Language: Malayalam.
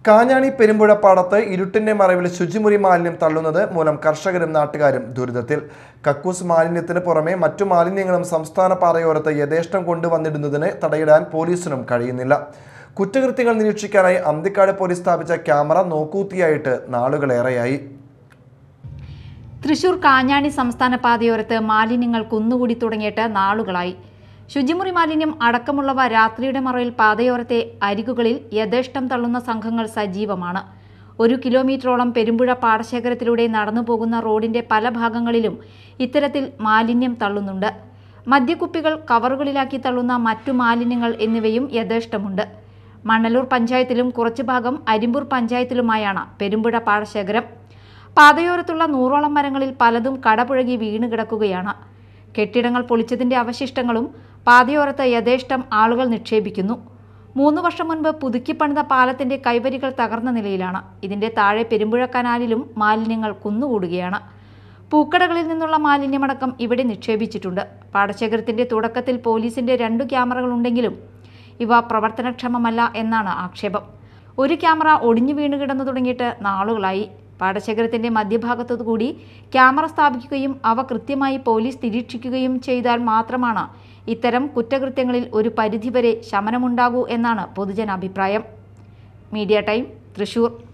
കാഞ്ഞാണി പെരുമ്പുഴപ്പാടത്ത് ഇരുട്ടിന്റെ മറവിൽ ശുചിമുറി മാലിന്യം തള്ളുന്നത് മൂലം കർഷകരും നാട്ടുകാരും ദുരിതത്തിൽ. കക്കൂസ് മാലിന്യത്തിന് പുറമെ മറ്റു മാലിന്യങ്ങളും സംസ്ഥാന പാതയോരത്ത് യഥേഷ്ടം കൊണ്ടുവന്നിടുന്നതിന് തടയിടാൻ പോലീസിനും കഴിയുന്നില്ല. കുറ്റകൃത്യങ്ങൾ നിരീക്ഷിക്കാനായി അന്തിക്കാട് പോലീസ് സ്ഥാപിച്ച ക്യാമറ നോക്കൂത്തിയായിട്ട് നാളുകളേറെയായി. തൃശൂർ കാഞ്ഞാണി സംസ്ഥാന പാതയോരത്ത് മാലിന്യങ്ങൾ കുന്നുകൂടി തുടങ്ങിയിട്ട് നാളുകളായി. ശുചിമുറി മാലിന്യം അടക്കമുള്ളവ രാത്രിയുടെ മറവിൽ പാതയോരത്തെ അരികുകളിൽ യഥേഷ്ടം തള്ളുന്ന സംഘങ്ങൾ സജീവമാണ്. 1 കിലോമീറ്ററോളം പെരുമ്പുഴ പാടശേഖരത്തിലൂടെ നടന്നു പോകുന്ന റോഡിന്റെ പല ഭാഗങ്ങളിലും ഇത്തരത്തിൽ മാലിന്യം തള്ളുന്നുണ്ട്. മദ്യക്കുപ്പികൾ, കവറുകളിലാക്കി തള്ളുന്ന മറ്റു മാലിന്യങ്ങൾ എന്നിവയും യഥേഷ്ടമുണ്ട്. മണ്ണലൂർ പഞ്ചായത്തിലും കുറച്ചു ഭാഗം അരിമ്പൂർ പഞ്ചായത്തിലുമായാണ് പെരുമ്പുഴ പാടശേഖരം. പാതയോരത്തുള്ള 100ഓളം മരങ്ങളിൽ പലതും കടപുഴകി വീണ് കിടക്കുകയാണ്. കെട്ടിടങ്ങൾ പൊളിച്ചതിന്റെ അവശിഷ്ടങ്ങളും പാതയോരത്ത് യഥേഷ്ടം ആളുകൾ നിക്ഷേപിക്കുന്നു. 3 വർഷം മുൻപ് പുതുക്കിപ്പണിത പാലത്തിന്റെ കൈവരികൾ തകർന്ന നിലയിലാണ്. ഇതിന്റെ താഴെ പെരുമ്പുഴ കനാലിലും മാലിന്യങ്ങൾ കുന്നുകൂടുകയാണ്. പൂക്കടകളിൽ നിന്നുള്ള മാലിന്യമടക്കം ഇവിടെ നിക്ഷേപിച്ചിട്ടുണ്ട്. പാടശേഖരത്തിന്റെ തുടക്കത്തിൽ പോലീസിന്റെ 2 ക്യാമറകളുണ്ടെങ്കിലും ഇവ പ്രവർത്തനക്ഷമമല്ല എന്നാണ് ആക്ഷേപം. ഒരു ക്യാമറ ഒടിഞ്ഞു വീണ് കിടന്നു തുടങ്ങിയിട്ട് നാളുകളായി. പാടശേഖരത്തിന്റെ മധ്യഭാഗത്തുകൂടി ക്യാമറ സ്ഥാപിക്കുകയും അവ കൃത്യമായി പോലീസ് നിരീക്ഷിക്കുകയും ചെയ്താൽ മാത്രമാണ് ഇത്തരം കുറ്റകൃത്യങ്ങളിൽ ഒരു പരിധിവരെ ശമനമുണ്ടാകൂ എന്നാണ് പൊതുജനാഭിപ്രായം. Media time, Thrissur.